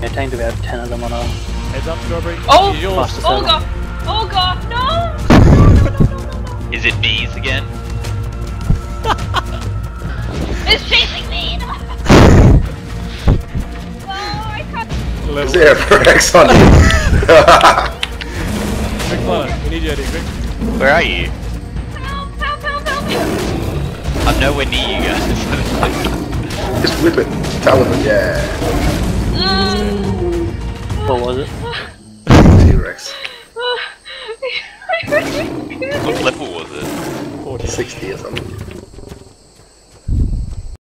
I think we have 10 of them on our... Heads up, Strawberry. Oh! Faster Oh circle. god! Oh god! No! Is it bees again? It's chasing me! No, I can't. Is there a Rex on you? Quick fire. We need you, Eddie. Quick. Where are you? Help! Help! Help! Help! I'm nowhere near you guys. Just whip it. Tell him, yeah. What was it?